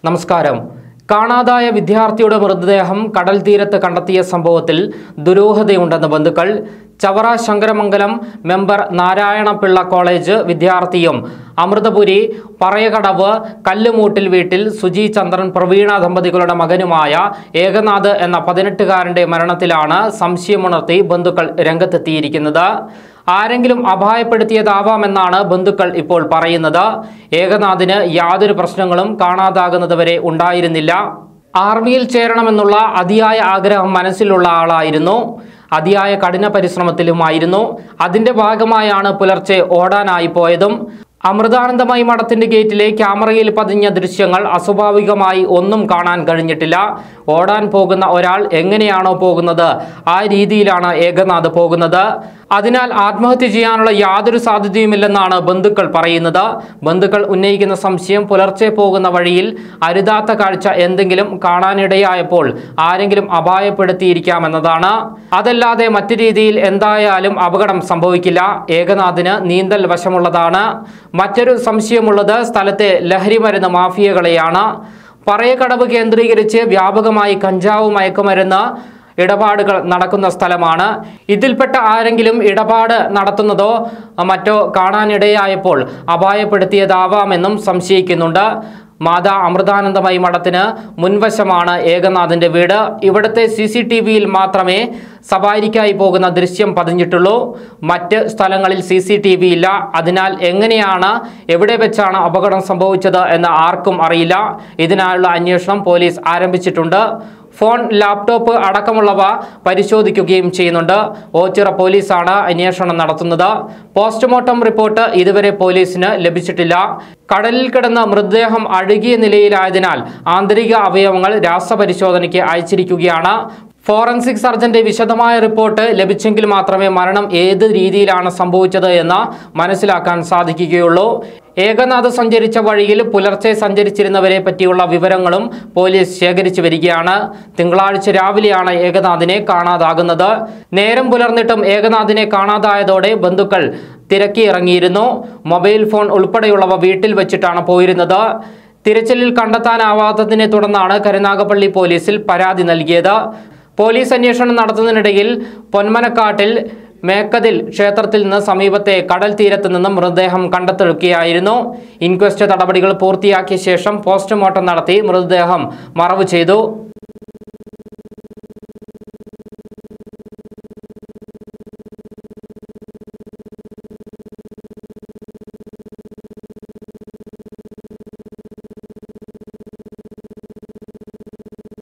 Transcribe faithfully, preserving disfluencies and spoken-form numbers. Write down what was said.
നമസ്കാരം. കാണാതായ വിദ്യാർത്ഥിയുടെ മൃതദേഹം കടൽ തീരത്ത് കണ്ടെത്തിയ സംഭവത്തിൽ ദുരൂഹതയുണ്ടെന്ന് ബന്ധുക്കൾ. ചവറ ശങ്കരമംഗലം മെമ്പർ നാരായണപിള്ള കോളേജ് വിദ്യാർത്ഥിയും അമൃതപുരി പറയകടവ് കല്ലുമൂട്ടിൽ വീട്ടിൽ സുജി ചന്ദ്രൻ പ്രവീണ ദമ്പതികളുടെ മകനുമായ ഏകനാഥ് എന്ന പതിനെട്ടുകാരന്റെ മരണത്തിലാണ് സംശയമുണർത്തി ബന്ധുക്കൾ രംഗത്തെത്തിയിരിക്കുന്നത്. ആരെങ്കിലും അപായപ്പെടുത്തിയതാവാമെന്നാണ് ബന്ധുക്കൾ ഇപ്പോൾ പറയുന്നത്. ഏകനാഥിന് യാതൊരു പ്രശ്നങ്ങളും കാണാതാകുന്നതുവരെ ഉണ്ടായിരുന്നില്ല. ആർമിയിൽ ചേരണമെന്നുള്ള അതിയായ ആഗ്രഹം മനസ്സിലുള്ള ആളായിരുന്നു. അതിയായ കഠിന പരിശ്രമത്തിലുമായിരുന്നു. അതിൻ്റെ ഭാഗമായാണ് പുലർച്ചെ ഓടാനായി പോയതും. അമൃതാനന്ദമയി മഠത്തിന്റെ ഗേറ്റിലെ ക്യാമറയിൽ പതിഞ്ഞ ദൃശ്യങ്ങൾ അസ്വാഭാവികമായി ഒന്നും കാണാൻ കഴിഞ്ഞിട്ടില്ല. ഓടാൻ പോകുന്ന ഒരാൾ എങ്ങനെയാണോ പോകുന്നത് ആ രീതിയിലാണ് ഏകനാഥ് പോകുന്നത്. അതിനാൽ ആത്മഹത്യ ചെയ്യാനുള്ള യാതൊരു സാധ്യതയുമില്ലെന്നാണ് ബന്ധുക്കൾ പറയുന്നത്. ബന്ധുക്കൾ ഉന്നയിക്കുന്ന സംശയം പുലർച്ചെ പോകുന്ന വഴിയിൽ അരുതാത്ത കാഴ്ച എന്തെങ്കിലും കാണാനിടയായപ്പോൾ ആരെങ്കിലും അപായപ്പെടുത്തിയിരിക്കാമെന്നതാണ്. അതല്ലാതെ മറ്റു രീതിയിൽ എന്തായാലും അപകടം സംഭവിക്കില്ല. ഏകനാഥിന് നീന്തൽ വശമുള്ളതാണ്. മറ്റൊരു സംശയമുള്ളത് സ്ഥലത്തെ ലഹരി മരുന്ന് മാഫിയകളെയാണ്. പറയകടവ് കേന്ദ്രീകരിച്ച് വ്യാപകമായി കഞ്ചാവ് മയക്കുമരുന്ന് ഇടപാടുകൾ നടക്കുന്ന സ്ഥലമാണ്. ഇതിൽപ്പെട്ട ആരെങ്കിലും ഇടപാട് നടത്തുന്നതോ മറ്റോ കാണാനിടയായപ്പോൾ അപായപ്പെടുത്തിയതാവാമെന്നും സംശയിക്കുന്നുണ്ട്. മാതാ അമൃതാനന്ദമയി മഠത്തിന് മുൻവശമാണ് ഏകനാഥിന്റെ വീട്. ഇവിടുത്തെ സി സി ടി വിയിൽ മാത്രമേ സവാരിക്കായി പോകുന്ന ദൃശ്യം പതിഞ്ഞിട്ടുള്ളൂ. മറ്റ് സ്ഥലങ്ങളിൽ സി സി ടി വി ഇല്ല. അതിനാൽ എങ്ങനെയാണ് എവിടെ വെച്ചാണ് അപകടം സംഭവിച്ചത് എന്ന് ആർക്കും അറിയില്ല. ഇതിനായുള്ള അന്വേഷണം പോലീസ് ആരംഭിച്ചിട്ടുണ്ട്. ഫോൺ, ലാപ്ടോപ്പ് അടക്കമുള്ളവ പരിശോധിക്കുകയും ചെയ്യുന്നുണ്ട്. ഓച്ചിറ പോലീസാണ് അന്വേഷണം നടത്തുന്നത്. പോസ്റ്റ്മോർട്ടം റിപ്പോർട്ട് ഇതുവരെ പോലീസിന് ലഭിച്ചിട്ടില്ല. കടലിൽ കിടന്ന മൃതദേഹം അഴുകിയ നിലയിലായതിനാൽ ആന്തരിക അവയവങ്ങൾ രാസപരിശോധനയ്ക്ക് അയച്ചിരിക്കുകയാണ്. ഫോറൻസിക് സർജന്റെ വിശദമായ റിപ്പോർട്ട് ലഭിച്ചെങ്കിൽ മാത്രമേ മരണം ഏത് രീതിയിലാണ് സംഭവിച്ചത് എന്ന് മനസ്സിലാക്കാൻ സാധിക്കുകയുള്ളൂ. ഏകനാഥ് സഞ്ചരിച്ച വഴിയിൽ പുലർച്ചെ സഞ്ചരിച്ചിരുന്നവരെ പറ്റിയുള്ള വിവരങ്ങളും പോലീസ് ശേഖരിച്ചു വരികയാണ്. തിങ്കളാഴ്ച രാവിലെയാണ് ഏകനാഥിനെ കാണാതാകുന്നത്. നേരം പുലർന്നിട്ടും ഏകനാഥിനെ കാണാതായതോടെ ബന്ധുക്കൾ തിരക്കിയിറങ്ങിയിരുന്നു. മൊബൈൽ ഫോൺ ഉൾപ്പെടെയുള്ളവ വീട്ടിൽ വെച്ചിട്ടാണ് പോയിരുന്നത്. തിരച്ചിലിൽ കണ്ടെത്താനാവാത്തതിനെ തുടർന്നാണ് കരുനാഗപ്പള്ളി പോലീസിൽ പരാതി നൽകിയത്. പോലീസ് അന്വേഷണം നടത്തുന്നതിനിടയിൽ പൊന്മനക്കാട്ടിൽ മേക്കതിൽ ക്ഷേത്രത്തിൽ നിന്ന് സമീപത്തെ കടൽ തീരത്ത് നിന്ന് മൃതദേഹം കണ്ടെടുക്കുകയായിരുന്നു. ഇൻക്വസ്റ്റ് നടപടികൾ പൂർത്തിയാക്കിയ ശേഷം പോസ്റ്റ്മോർട്ടം നടത്തി മൃതദേഹം മറവ് ചെയ്തു.